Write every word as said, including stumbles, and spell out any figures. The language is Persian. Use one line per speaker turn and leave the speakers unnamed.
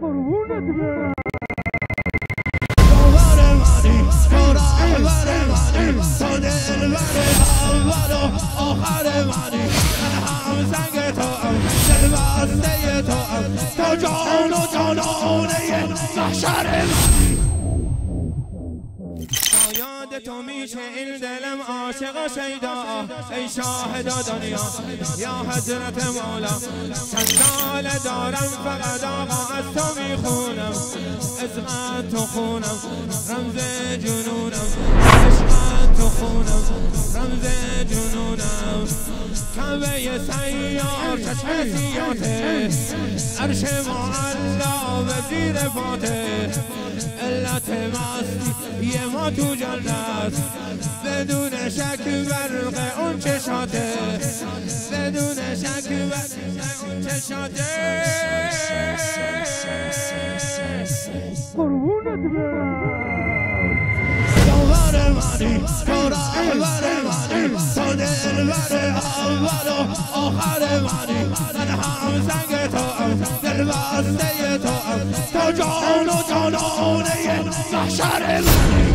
قربونت برم
داور منی تو رهبر منی تو دلبر اول و آخر منی من هم سنگ تو ام دلبسته تو ام تو جان و جانانه محشر منی یاد تو میشه این دلم عاشق و شیدا ای شاهد دنیا یا حضرت مولا چند سال دارم فقط آقا از تو میخونم عشقت تو خونم رمز جنونم عشقت تو خونم رمز جنونم کعبه سیار چشم سیاته عرش معلا و زیر فاته علت مستی یه ما تو جنت بدون شک برق اون چشاته بدون شک برق اون چشاته
قربونت برم
داور منی تو رهبر منی تو دلبر اول و آخر منی من هم سنگ تو ام دلبسته تو ام تو جان و جانانه محشر منی